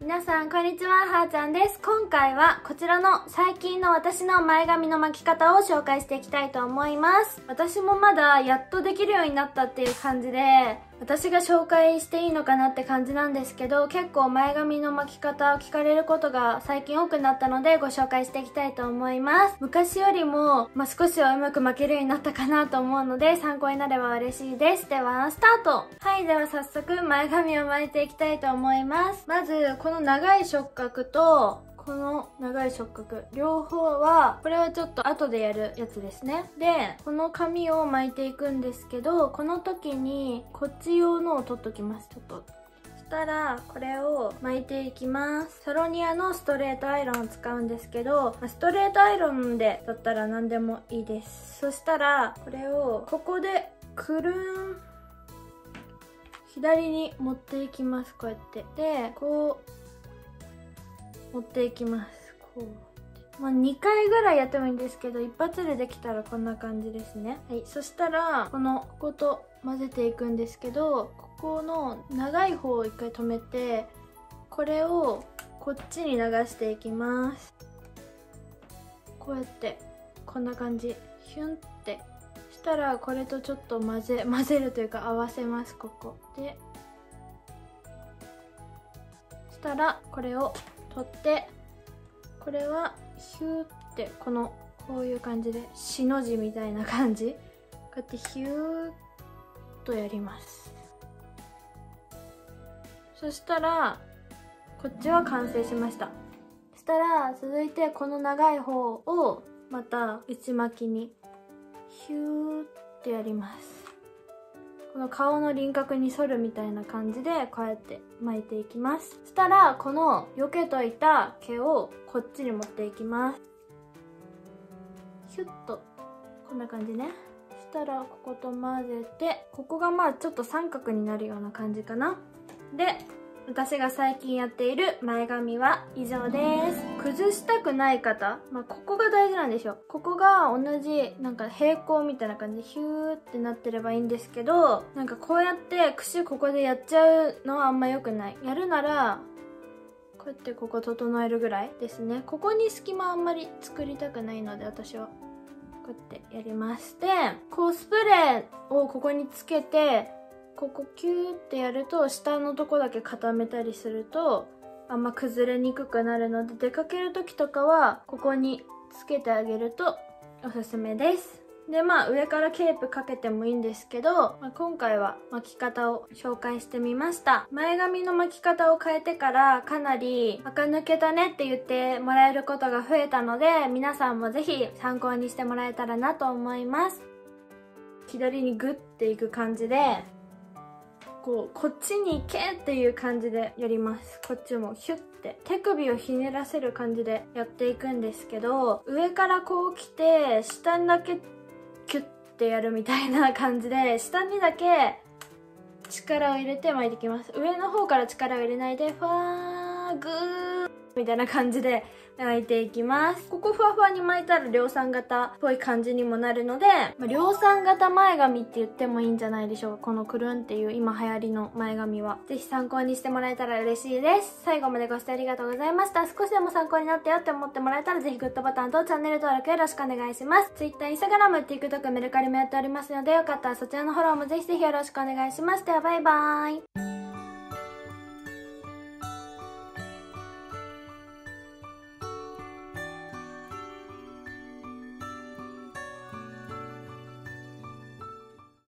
皆さんこんにちは、はーちゃんです。今回はこちらの最近の私の前髪の巻き方を紹介していきたいと思います。私もまだやっとできるようになったっていう感じで、私が紹介していいのかなって感じなんですけど、結構前髪の巻き方を聞かれることが最近多くなったのでご紹介していきたいと思います。昔よりも、少しはうまく巻けるようになったかなと思うので参考になれば嬉しいです。ではスタート。はい、では早速前髪を巻いていきたいと思います。まずこの長い触覚とこの長い触覚両方は、これはちょっと後でやるやつですね。でこの髪を巻いていくんですけど、この時にこっち用のを取っときます。ちょっとそしたらこれを巻いていきます。サロニアのストレートアイロンを使うんですけど、ストレートアイロンでだったら何でもいいです。そしたらこれをここでくるん左に持っていきます。こうやってでこう持っていきます。こう2回ぐらいやってもいいんですけど、一発でできたらこんな感じですね。はい、そしたらここと混ぜていくんですけど、ここの長い方を一回止めて、これをこっちに流していきます。こうやってこんな感じ、ヒュンってしたら、これとちょっと混ぜるというか合わせます。ここでしたらこれを取って、これはヒューってこういう感じでしの字みたいな感じ、こうやってヒューっとやります。そしたらこっちは完成しました。そしたら続いてこの長い方をまた内巻きにヒューってやります。この顔の輪郭に沿るみたいな感じでこうやって巻いていきます。そしたらこの避けといた毛をこっちに持っていきます。ヒュッとこんな感じね。そしたらここと混ぜて、ここがちょっと三角になるような感じかな。で私が最近やっている前髪は以上です。崩したくない方、ここが大事なんですよ。ここが同じ平行みたいな感じでヒューってなってればいいんですけど、こうやって櫛ここでやっちゃうのはあんま良くない。やるならこうやってここ整えるぐらいですね。ここに隙間あんまり作りたくないので、私はこうやってやりまして、こうスプレーをここにつけて、ここキューってやると下のとこだけ固めたりするとあんま崩れにくくなるので、出かける時とかはここにつけてあげるとおすすめです。で上からケープかけてもいいんですけど、今回は巻き方を紹介してみました。前髪の巻き方を変えてからかなり垢抜けたねって言ってもらえることが増えたので、皆さんもぜひ参考にしてもらえたらなと思います。左にグッていく感じでこっちに行けっていう感じでやります。こっちもヒュッて手首をひねらせる感じでやっていくんですけど、上からこう来て下にだけキュッてやるみたいな感じで、下にだけ力を入れて巻いていきます。上の方から力を入れないでファーグーみたいな感じで巻いていきます。ここふわふわに巻いたら量産型っぽい感じにもなるので、量産型前髪って言ってもいいんじゃないでしょうか。このくるんっていう今流行りの前髪はぜひ参考にしてもらえたら嬉しいです。最後までご視聴ありがとうございました。少しでも参考になったよって思ってもらえたらぜひグッドボタンとチャンネル登録よろしくお願いします。Twitter、Instagram、TikTok、メルカリもやっておりますので、よかったらそちらのフォローもぜひぜひよろしくお願いします。ではバイバーイ。